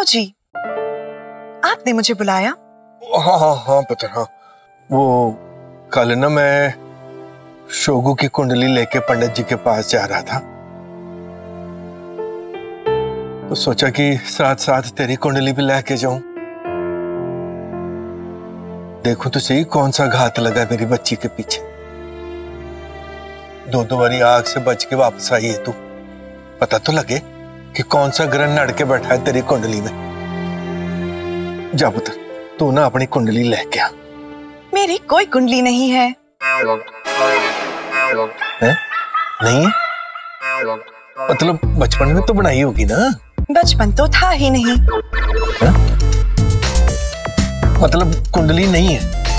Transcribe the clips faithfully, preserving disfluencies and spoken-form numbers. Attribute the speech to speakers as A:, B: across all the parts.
A: Hello जी, आपने मुझे बुलाया?
B: हाँ हाँ हाँ पता। हाँ वो कल ना मैं शोगू की कुंडली लेके पंडित जी के पास जा रहा था, तो सोचा कि साथ साथ तेरी कुंडली भी लेके जाऊं, देखो तो सही कौन सा घात लगा मेरी बच्ची के पीछे। दो दो बारी आग से बच के वापस आई है तू, पता तो लगे कि कौन सा ग्रह नड़ के बैठा है तेरी कुंडली में। जा पुत्र, तू ना अपनी कुंडली लेके आ।
A: मेरी कोई कुंडली नहीं है।
B: है? नहीं है? मतलब बचपन में तो बनाई होगी ना?
A: बचपन तो था ही नहीं।
B: है? मतलब कुंडली नहीं है?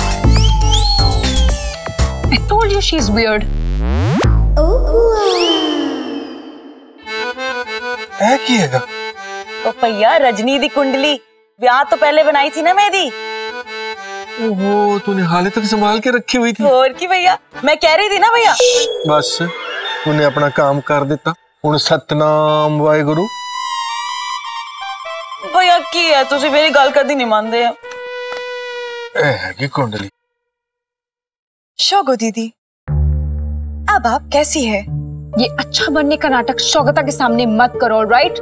C: I told you she's weird.
B: है की है?
D: ओ भैया रजनी दी कुंडली ब्याह तो पहले बनाई थी ना मेरी।
B: ओहो, तूने हाले तक संभाल के रखी हुई थी।
D: और की भैया, मैं कह रही थी ना भैया।
B: बस तूने अपना काम कर दिता। हुण सतनाम वाहेगुरु।
D: भैया की है, तुसी मेरी गल कदी नहीं मानते।
B: ए है की कुंडली।
A: शोगो दीदी, अब आप कैसी है?
C: ये अच्छा बनने का नाटक शौगता के सामने मत करो, राइट?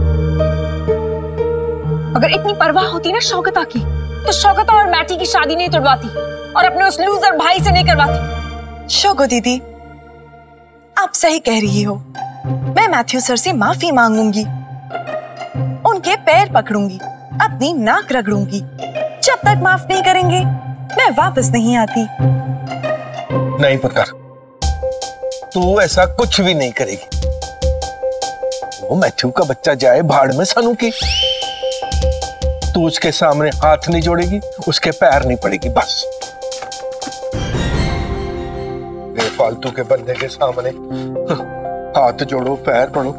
C: अगर इतनी परवाह होती ना शौगता की, तो शौगता और मैटी की शादी नहीं तोड़वाती और अपने उस लूजर भाई से नहीं करवाती।
A: शोगो दीदी, आप सही कह रही हो। मैं मैथ्यू सर से माफी मांगूंगी, उनके पैर पकड़ूंगी, अपनी नाक रगड़ूंगी। जब तक माफ नहीं करेंगे मैं वापस नहीं आती।
B: नहीं पुत्र, तू ऐसा कुछ भी नहीं करेगी। वो मैथ्यू का बच्चा जाए भाड़ में सानू की, तू उसके सामने हाथ नहीं जोड़ेगी, उसके पैर नहीं पड़ेगी। बस बेफालतू के बंदे के सामने हाथ जोड़ो, पैर पड़ो।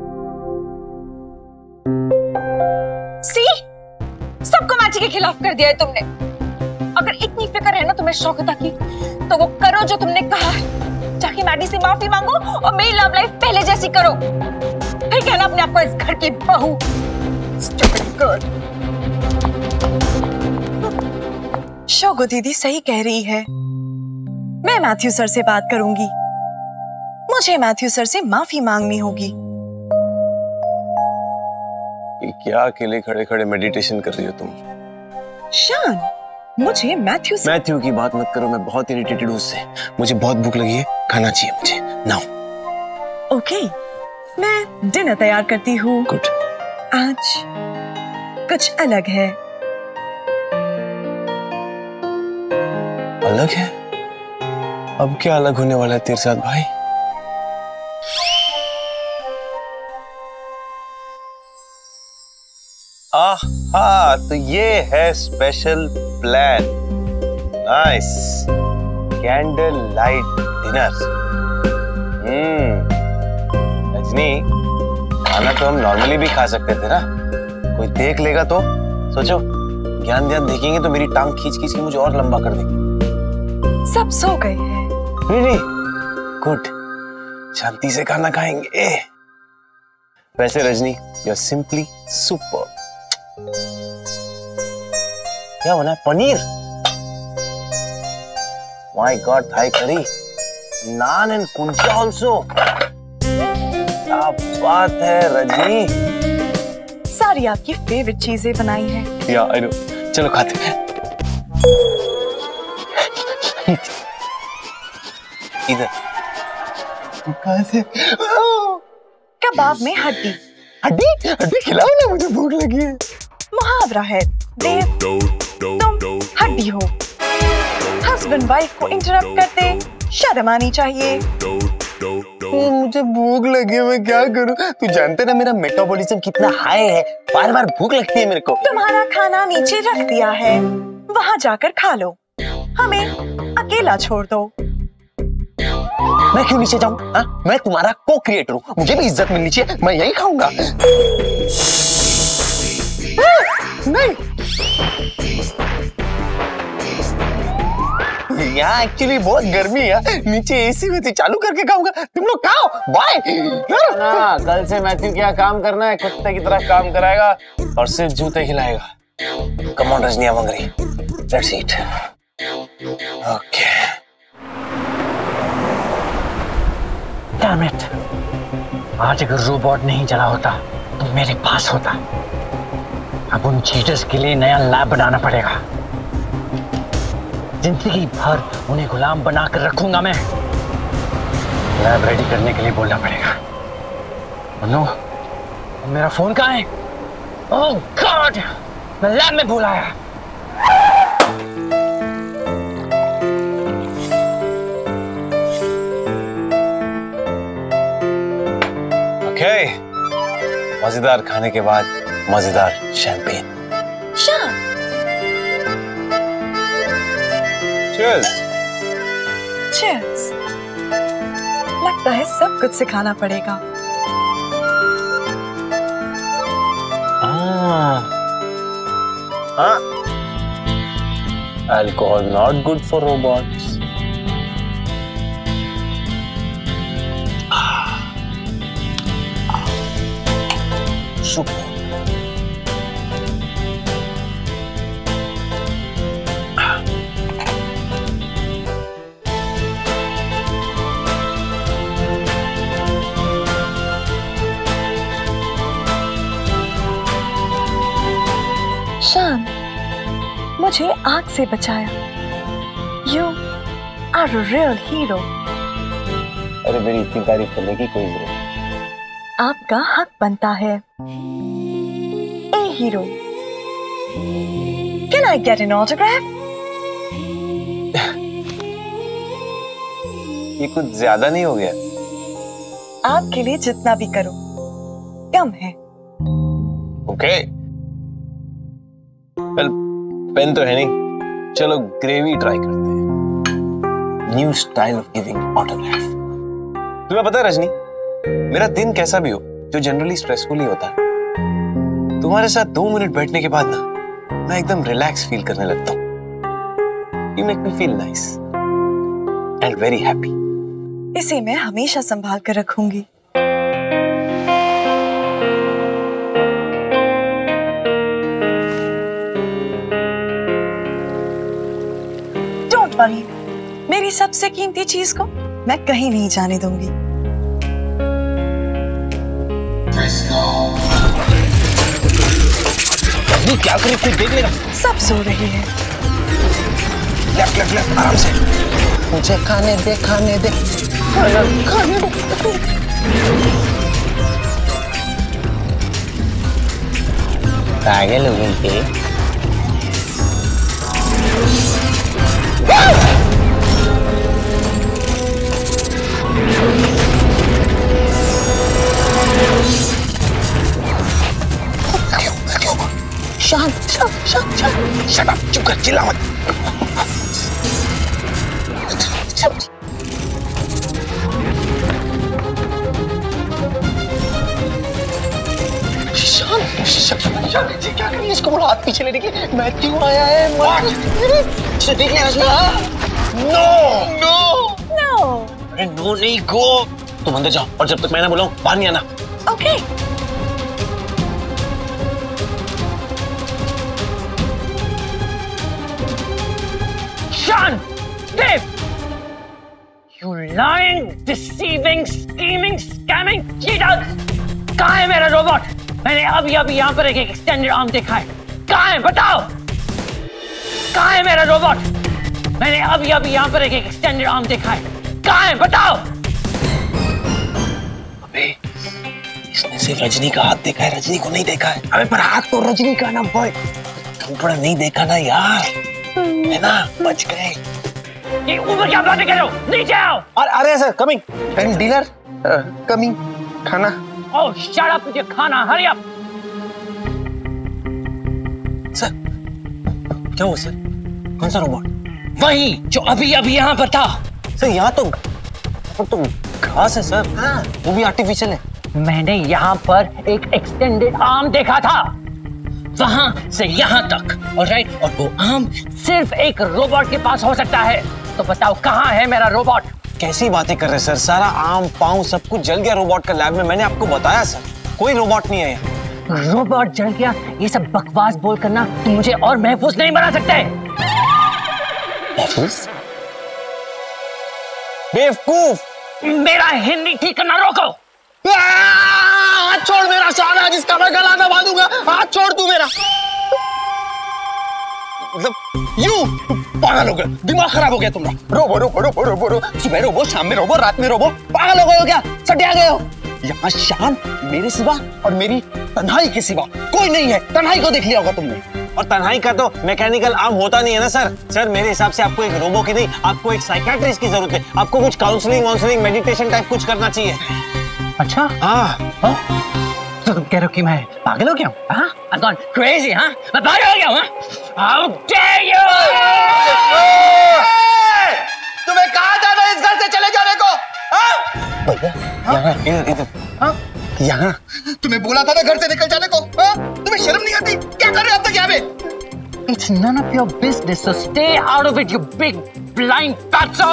C: सी, सबको मैटी के खिलाफ कर दिया है तुमने। अगर इतनी फिक्र है ना तुम्हें शौकता की, तो वो करो जो तुमने कहा। जाके मैटी से माफी मांगो और मेरी लव लाइफ पहले जैसी करो। फिर कहना अपने आप को इस घर की बहू। Stupid girl.
A: शोगो दीदी सही कह रही है। मैं मैथ्यू सर से बात करूंगी। मुझे मैथ्यू सर से माफी मांगनी होगी।
E: क्या अकेले खड़े खड़े मेडिटेशन कर रही हो तुम?
A: शान, मुझे मैथ्यू से...
E: मैथ्यू की बात मत करो, मैं बहुत इरिटेटेड हूँ उससे। मुझे बहुत भूख लगी है, खाना चाहिए मुझे नाउ।
A: ओके, मैं डिनर तैयार करती हूँ।
E: गुड।
A: आज कुछ अलग है।
E: अलग है? अब क्या अलग होने वाला है तेरे साथ भाई? आहा, तो ये है special plan. Nice, candle light dinner. Hmm, Rajni, खाना तो हम नॉर्मली भी खा सकते थे ना। कोई देख लेगा तो सोचो, ध्यान ध्यान देखेंगे तो मेरी टांग खींच खींच के मुझे और लंबा कर देंगे।
A: सब सो गए हैं।
E: Really? गुड, शांति से खाना खाएंगे। वैसे Rajni, you are simply super. क्या बना है? Paneer? My God, Thai curry, naan and kulcha also. क्या बात है रजनी।
A: सारी आपकी फेवरेट चीजें बनाई हैं।
E: या आई नो, चलो खाते हैं। इधर। कहाँ से?
A: कबाब में हड्डी।
E: हड्डी? हड्डी खिलाओ ना, मुझे भूख लगी है।
A: मुहावरा है, देव तुम हड्डी हो। हस्बैंड वाइफ को इंटरप्ट करते शर्म आनी चाहिए।
E: तो मुझे भूख लगी है, मैं क्या करूं? तू जानते ना मेरा मेटाबॉलिज्म कितना हाई है, बार बार भूख लगती है मेरे को।
A: तुम्हारा खाना नीचे रख दिया है, वहां जाकर खा लो, हमें अकेला छोड़ दो।
E: मैं क्यों नीचे जाऊं? हाँ, मैं तुम्हारा को क्रिएटर हूँ, मुझे भी इज्जत मिलनी चाहिए, मैं यही खाऊंगा। नहीं, यहाँ एक्चुअली बहुत गर्मी है, नीचे एसी में चालू करके खाऊंगा, तुम लोग खाओ। बाय। ना कल से मैथ्यू क्या काम करना है, कुत्ते की तरह काम कराएगा और सिर्फ जूते खिलाएगा। Come on Rajni, I'm hungry. Let's eat. Okay.
F: Damn it. आज अगर रोबोट नहीं चला होता तो मेरे पास होता। अब उन चीटर्स के लिए नया लैब बनाना पड़ेगा। जिंदगी भर उन्हें गुलाम बनाकर रखूंगा मैं। लैब रेडी करने के लिए बोलना पड़ेगा। नो, मेरा फोन कहाँ है? ओह गॉड, मैं लैब में भूल आया।
E: ओके, मजेदार खाने के बाद मजेदार शैंपेन।
A: शान,
E: Cheers.
A: cheers. लगता है सब कुछ सिखाना पड़ेगा।
E: Ah. Ah. Alcohol not good for robots. Super.
A: शान, मुझे आग से बचाया। You are a real hero.
E: अरे मेरी इतनी तारीफ करने की कोई जरूरत नहीं।
A: आपका हक बनता है। ए hero, Can I get an autograph?
E: ये कुछ ज्यादा नहीं हो गया?
A: आपके लिए जितना भी करो कम है।
E: ओके। वेल, पेन तो है नहीं, चलो ग्रेवी ट्राई करते हैं। New style of giving autograph. तुम्हें पता है रजनी, मेरा दिन कैसा भी हो, जो जनरली स्ट्रेसफुल ही होता है, तुम्हारे साथ दो मिनट बैठने के बाद ना मैं एकदम रिलैक्स फील करने लगता हूँ। You make me feel nice and very happy.
A: इसे मैं हमेशा संभाल कर रखूंगी। डोंट वरी, मेरी सबसे कीमती चीज को मैं कहीं नहीं जाने दूंगी।
B: क्या करे, कोई देख लेगा।
A: सब सो रहे हैं।
B: लेफ्ट लेफ्ट लेफ्ट, आराम से। मुझे खाने दे, खाने दे, खाने दे। पागल हो गई के? शांत शांत शांत शांत शट अप, चुप कर, चिल्ला मत। शांत शांत शांत, क्या करिए इसको, बोलो हाथ पीछे लेने के। मैथ्यू आया है। इसे देख ले रजनी। No no
A: no.
B: अरे नो नहीं, गो। तुम अंदर जाओ और जब तक मैं ना बुलाऊं बाहर नहीं आना।
A: Okay.
F: Sean! Dave! You lying, deceiving, scheming, scamming cheaters! कहाँ है मेरा रोबोट? मैंने अभी अभी यहाँ पर एक एक्सटेंडेड आर्म देखा है। कहाँ है बताओ? कहाँ है मेरा रोबोट? मैंने अभी अभी यहाँ पर एक एक्सटेंडेड आर्म देखा है। कहाँ है बताओ?
B: अबे, इसने सिर्फ रजनी का हाथ देखा है, रजनी को नहीं देखा है। अबे पर हाथ तो रजनी का ना बॉय, थोड़ा नहीं देखा ना यार, है ना, बच गए।
F: ये ऊपर क्या बातें कर रहे हो? नीचे आओ।
B: और अरे sir, coming. And dealer coming, खाना।
F: ओह शट अप, मुझे खाना, हरी अप।
B: सर क्या हुआ सर? कौन सा रोबोट?
F: वही जो अभी अभी यहाँ पर था।
B: सर यहाँ तो पर तो घास है सर। हाँ, वो भी आर्टिफिशियल है।
F: मैंने यहाँ पर एक एक्सटेंडेड आर्म देखा था, वहां से यहाँ तक, ऑलराइट? और वो आर्म सिर्फ एक रोबोट के पास हो सकता है। तो बताओ कहाँ है मेरा रोबोट?
E: कैसी बातें कर रहे सर, सारा आम पाँव सब कुछ जल गया रोबोट का लैब में, मैंने आपको बताया सर, कोई रोबोट नहीं है।
F: रोबोट जल गया, ये सब बकवास बोल करना तुम मुझे और महफूज नहीं बना सकते।
E: महफूज? बेवकूफ!
F: मेरा हिंदी ठीक करना रोको।
B: हाथ छोड़ मेरा सारा, जिसका मैं गला दबा दूंगा। हाथ छोड़ तू मेरा। मतलब यू पागल हो गए, दिमाग खराब हो गया तुम्हारा। रोबो रोबो रोबो रोबो रो, सुबह रोबो, शाम में रोबो, रात में रोबो। पागल हो गए हो क्या? सटिया गए हो? यहाँ शान मेरे सिवा और मेरी तन्हाई के सिवा कोई नहीं है। तन्हाई को देख लिया होगा तुमने।
E: और तन्हाई का तो मैकेनिकल आर्म होता नहीं है ना सर। सर मेरे हिसाब से आपको एक रोबो की नहीं, आपको एक साइकियाट्रिस्ट की जरूरत है। आपको कुछ काउंसलिंग वाउंसलिंग मेडिटेशन टाइप कुछ करना चाहिए।
F: अच्छा
E: हाँ
F: हाँ? तो तुम कह रहे हो कि मैं पागल हो गया हूँ? हाँ? I've gone crazy, हाँ? मैं पागल हो गया हूँ? How dare you!
B: तुम्हें कहा था ना इस घर से चले जाने को?
E: यहाँ इधर इधर
B: हाँ?
E: यहाँ
B: तुम्हें बोला था ना घर से निकल जाने को? हाँ? तुम्हें शर्म नहीं आती? क्या कर रहे हो अब तक यहाँ पे?
F: It's none of your business, so stay out of it, you big blind fatso!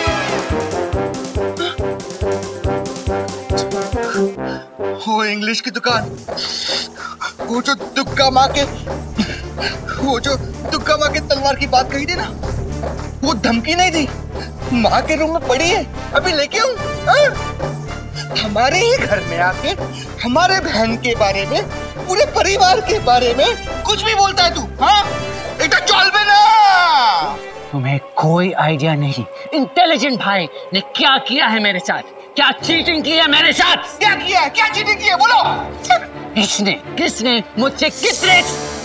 B: वो इंग्लिश की दुकान, वो जो दुक्का माँ के, वो जो दुक्का माँ के तलवार की बात कही थी ना, वो धमकी नहीं थी। माँ के रूम में पड़ी है, अभी लेके आऊं? हमारे ही घर में आके हमारे बहन के बारे में, पूरे परिवार के बारे में कुछ भी बोलता है तू? हाँ? इतना चल बे ना।
F: तुम्हें कोई आइडिया नहीं इंटेलिजेंट भाई ने क्या किया है मेरे साथ, क्या चीटिंग की है मेरे साथ।
B: क्या किया है? क्या चीटिंग की है? बोलो।
F: किसने किसने मुझसे किसने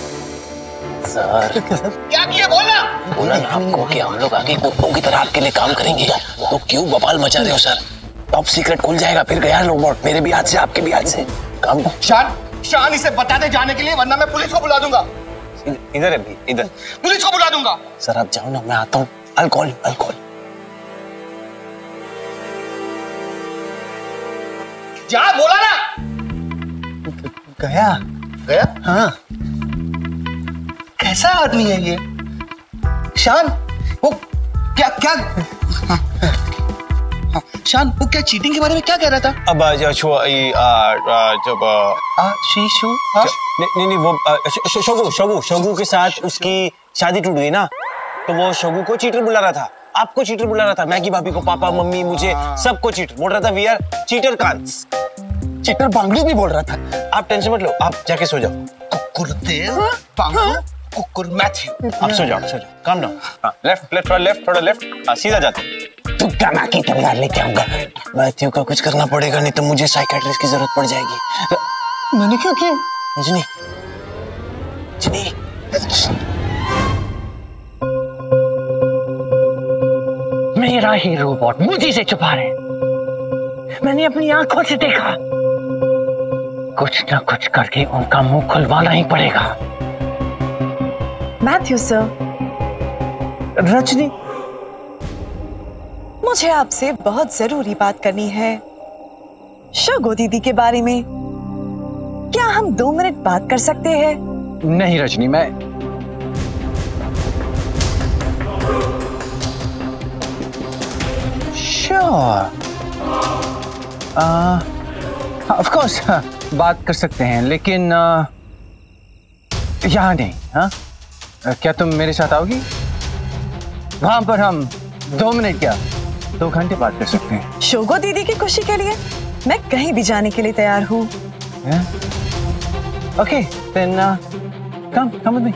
E: सर
B: क्या किया? बोलना।
E: बोला ना आपको कि हम लोग आगे कुत्तों की तरह आपके लिए काम करेंगे, तो क्यों बवाल मचा रहे हो सर? टॉप सीक्रेट खुल जाएगा फिर गया रोबोट, मेरे भी हाथ से आपके भी हाथ से। काम
B: शान, शान इसे बता दे जाने के लिए, वरना मैं पुलिस को बुला दूंगा।
E: इधर है भी, इधर।
B: पुलिस को बुला दूंगा।
E: सर आप जाओ ना, मैं आता हूँ। अल्कोहल अल्कोहल
B: जा, बोला ना।
E: गया
B: गया?
E: हाँ।
B: कैसा आदमी है ये शान? वो क्या क्या हाँ, हाँ, शान वो क्या चीटिंग के बारे में क्या कह रहा था?
E: अब जब
B: शीशु
E: नहीं नहीं वो शगु शगु शगु के साथ उसकी शादी टूट गई ना, तो वो शगु को चीटर बुला रहा था, आपको चीटर बुला रहा था, मैगी भाभी को, पापा मम्मी मुझे सबको चीटर बोल रहा था। We are cheater cons.
B: Cheater बांगड़ू भी बोल रहा था।
E: आप टेंशन मत लो, आप जाके सो जाओ।
B: कुकुरदेव बांगड़ू कुकुर मैथ्यू।
E: आप सो जाओ, सो जाओ, काम डाउन। हाँ, लेफ्ट लेफ्ट थोड़ा लेफ्ट थोड़ा लेफ्ट, हाँ सीधा जाते। तू कमा की तलवार लेके आऊंगा। मैथ्यू का कुछ करना पड़ेगा, नहीं तो मुझे साइकियाट्रिस्ट की जरूरत पड़ जाएगी।
B: मैंने क्या किया?
E: रजनी रजनी
F: मेरा ही रोबोट मुझे से छुपा रहे। मैंने अपनी आंखों से देखा, कुछ ना कुछ करके उनका मुंह खुलवाना ही पड़ेगा।
A: मैथ्यू सर,
E: रजनी
A: मुझे आपसे बहुत जरूरी बात करनी है शगु दीदी के बारे में। क्या हम दो मिनट बात कर सकते हैं?
G: नहीं रजनी, मैं श्योर ऑफ कोर्स बात कर सकते हैं, लेकिन uh, यहाँ नहीं। हाँ, क्या तुम मेरे साथ आओगी? वहां पर हम दो मिनट क्या दो घंटे बात कर सकते हैं।
A: शगु दीदी की खुशी के लिए मैं कहीं भी जाने के लिए तैयार हूँ।
G: Okay then come come with me.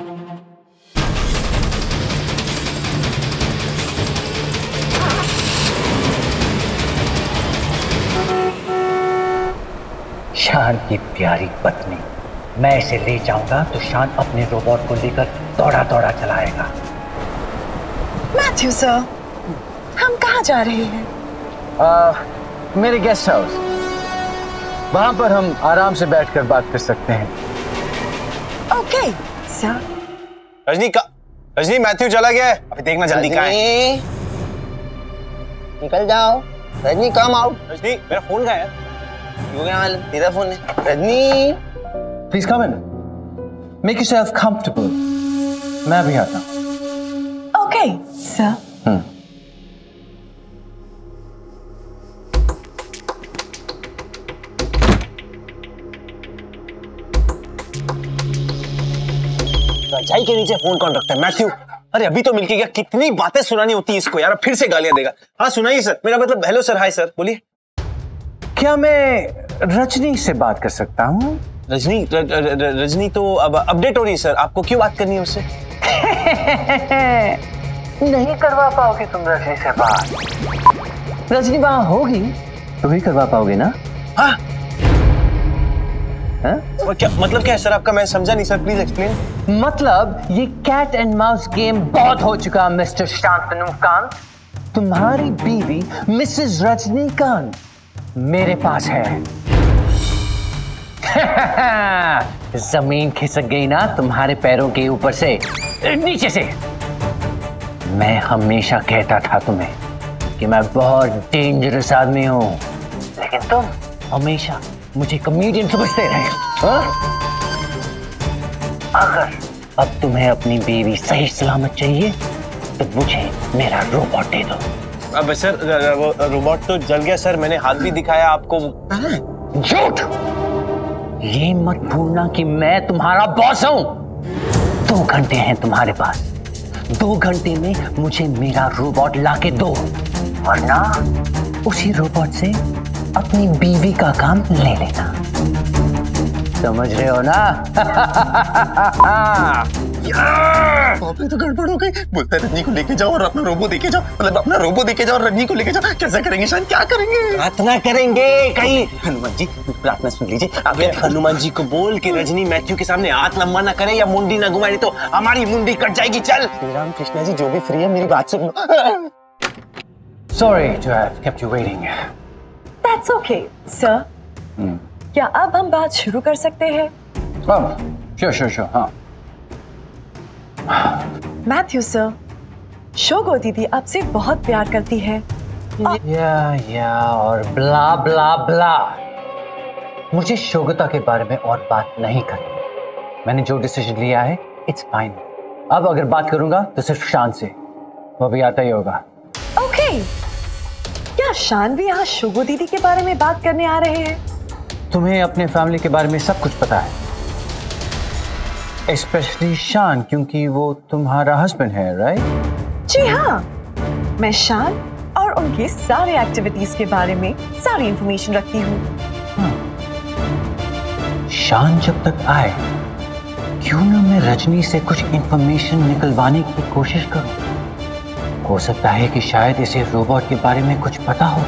F: Shaan की प्यारी पत्नी, मैं इसे ले जाऊंगा तो शान अपने रोबोट को लेकर दौड़ा दौड़ा चलाएगा।
A: मैथ्यू सर, हम कहाँ जा रहे हैं?
G: uh, मेरे गेस्ट हाउस, वहां पर हम आराम से बैठकर बात कर सकते हैं।
A: Okay sir.
E: रजनी का रजनी मैथ्यू चला गया है, अभी देखना जल्दी कहाँ है।
B: निकल जाओ रजनी, कम आउट।
E: रजनी मेरा फोन कहाँ है?
B: क्यों गया? तेरा फोन है। Rajni
G: please come in, make yourself comfortable. मैं भी आता हूँ।
A: Okay sir.
G: हम्म
E: चाय के नीचे फोन कौन रखता है? मैथ्यू, अरे अभी तो मिलके गया, कितनी बातें सुनानी होती है इसको यार, फिर से गालियां देगा। हाँ सुनाइए सर, मेरा मतलब हेलो सर, हाय सर, बोलिए।
G: क्या मैं रजनी से बात कर सकता हूँ?
E: रजनी र, र, र, रजनी तो अब अपडेट हो रही है सर, आपको क्यों बात करनी है उससे?
G: नहीं करवा पाओगे तुम रजनी से बात। रजनी वहां होगी तो ही करवा पाओगे ना?
E: हाँ
G: हाँ?
E: क्या मतलब क्या है सर आपका? मैं समझा नहीं सर, प्लीज एक्सप्लेन।
G: मतलब ये कैट एंड माउस गेम बहुत हो चुका मिस्टर शांतनु कांत। तुम्हारी बीवी मिसेस रजनीकांत मेरे पास है। जमीन खिसक गई ना तुम्हारे पैरों के ऊपर से, नीचे से। मैं हमेशा कहता था तुम्हें कि मैं बहुत डेंजरस आदमी हूं, लेकिन तुम हमेशा मुझे कॉमेडियन समझते रहे। हाँ? अगर अब तुम्हें अपनी बीवी सही सलामत चाहिए तो मुझे मेरा रोबोट दे दो।
E: अब सर वो रोबोट तो जल गया सर, मैंने हाथ भी दिखाया आपको।
G: झूठ! ये मत भूलना कि मैं तुम्हारा बॉस हूं। दो घंटे हैं तुम्हारे पास, दो घंटे में मुझे मेरा रोबोट लाके दो, वरना उसी रोबोट से अपनी बीवी का काम ले लेना। समझ रहे हो ना?
B: बाप तो गड़बड़ हो गई। बोलता है रजनी को लेके जाओ और अपना रोबो देके जाओ, मतलब अपना रोबो देके जाओ और रजनी को लेके जाओ। कैसा करेंगे शान, क्या करेंगे?
E: प्रार्थना करेंगे कहीं। हनुमान जी प्रार्थना सुन लीजिए, अगर हनुमान जी को बोल के रजनी मैथ्यू के सामने हाथ लंबा ना करे या मुंडी ना घुमाए तो हमारी मुंडी कट जाएगी। चल राम कृष्णा जी, जो भी फ्री है मेरी बात सुनो।
G: Sorry to have kept you waiting.
A: That's okay, sir. क्या अब हम बात शुरू कर सकते हैं?
G: Oh, sure, sure, sure. हाँ।
A: मैथ्यू सर, शोगो दीदी आपसे बहुत प्यार करती है।
G: या या और ब्ला ब्ला ब्ला। मुझे शोगता के बारे में और बात नहीं करनी। मैंने जो डिसीजन लिया है, इट्स फाइन। अब अगर बात करूंगा तो सिर्फ शान से, वो भी आता ही होगा।
A: ओके, क्या शान भी यहाँ शोगो दीदी के बारे में बात करने आ रहे हैं?
G: तुम्हें अपने फैमिली के बारे में सब कुछ पता है, स्पेशली शान, क्योंकि वो तुम्हारा हस्बैंड है, राइट?
A: जी हाँ, मैं शान और उनकी सारी एक्टिविटीज के बारे में सारी इंफॉर्मेशन रखती हूँ।
G: शान जब तक आए, क्यों ना मैं रजनी से कुछ इंफॉर्मेशन निकलवाने की कोशिश करूं? हो सकता है कि शायद इसे रोबोट के बारे में कुछ पता हो।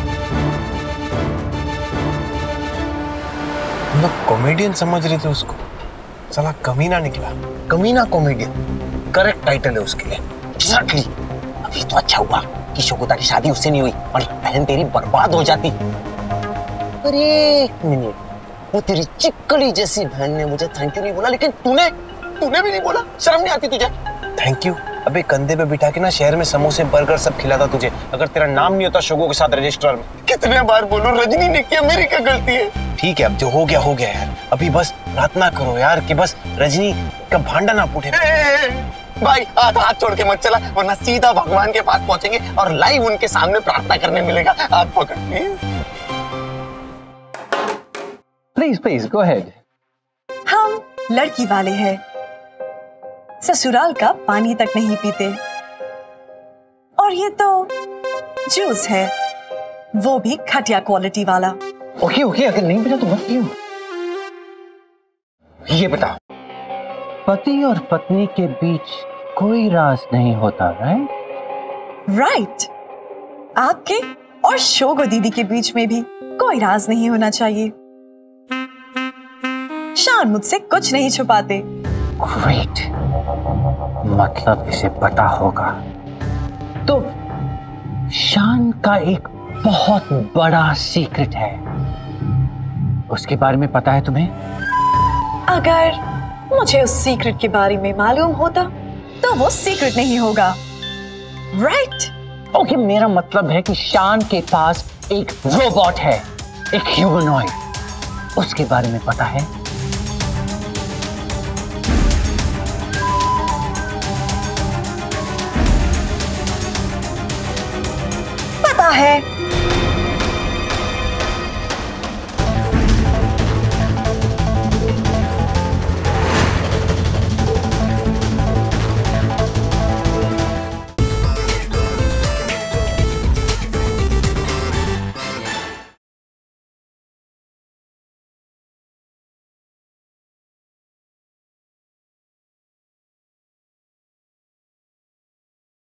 E: हम लोग कॉमेडियन समझ रहे थे उसको, साला कमीना निकला। कमीना कॉमेडियन करेक्ट टाइटल है उसके लिए। एग्जैक्टली।
H: अभी तो अच्छा हुआ कि शोगुता की शादी उससे नहीं हुई, और बहन तेरी बर्बाद हो जाती। अरे एक मिनट, वो तेरी चिक्कली जैसी बहन ने मुझे थैंक यू नहीं बोला, लेकिन तूने तूने भी नहीं बोला। शर्म नहीं आती तुझे?
E: Thank you? अबे कंधे पे बिठा के ना शहर में समोसे बर्गर सब खिलाता तुझे, अगर तेरा नाम नहीं होता शोगो के साथ रजिस्ट्रार में।
B: कितने बार बोलूं, रजनी ने किया, मेरी क्या गलती है?
E: ठीक है, अब जो हो गया हो गया यार। अभी बस प्रार्थना करो यार कि बस रजनी का भांडा ना फूटे।
B: भाई हाथ हाथ छोड़ के मत चला, वरना सीधा भगवान के पास पहुंचेंगे और लाइव उनके सामने प्रार्थना करने मिलेगा। हाथ पकड़ please.
G: Please please go ahead.
A: हम लड़की वाले हैं, ससुराल का पानी तक नहीं पीते, और ये तो जूस है, वो भी घटिया क्वालिटी वाला।
G: ओके ओके, अगर नहीं पीना तो मत पियो। ये बताओ, पति और पत्नी के बीच कोई राज नहीं होता, राइट?
A: राइट। आपके और शोगो दीदी के बीच में भी कोई राज नहीं होना चाहिए। शान मुझसे कुछ नहीं छुपाते।
G: ग्रेट, मतलब इसे पता होगा। तो शान का एक बहुत बड़ा सीक्रेट है, उसके बारे में पता है तुम्हें?
A: अगर मुझे उस सीक्रेट के बारे में मालूम होता तो वो सीक्रेट नहीं होगा, राइट?
G: ओके, मेरा मतलब है कि शान के पास एक रोबोट है, एक ह्यूमनॉइड, उसके बारे में पता है?
A: पता है।